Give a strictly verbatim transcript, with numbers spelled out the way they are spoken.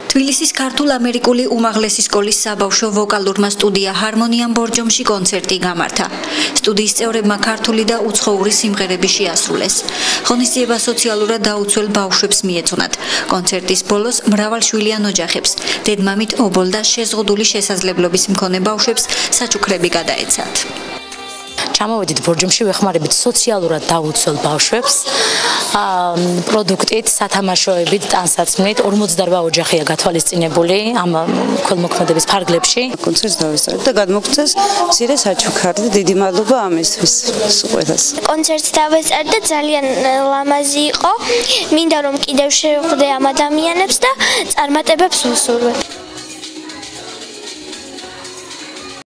თბილისის ქართულ-ამერიკული უმაღლესი სკოლის საბავშვო ვოკალურმა სტუდია ჰარმონიამ ბორჯომში კონცერტი გამართა. სტუდიის წევრებმა ქართული და უცხოური სიმღერები შეასრულეს. ღონისძიება სოციალურად დაუცველ ბავშვებს მიეძღვნათ. კონცერტის ბოლოს მრავალშვილიან ოჯახებს, დედმამით ობოლ და შეზღუდული შესაძლებლობის მქონე ბავშვებს საჩუქრები გადაეცათ. ჩამოვედით ბორჯომში, ვეხმარებით სოციალურად დაუცველ ბავშვებს, პროდუქტით, სათამაშოებით, ტანსაცმლით. ორმოცდაორ ოჯახია გათვალისწინებული ამ ქველმოქმედების ფარგლებში. კონცერტს დავესწრეთ და გადმოგწეს მცირე საჩუქარი და დიდი მადლობა ამისთვის ყველას. კონცერტს დავესწრეთ და ძალიან ლამაზი იყო. მინდა რომ კიდევ შევხვდე ამ ადამიანებს და წარმატებებს ვუსურვებ.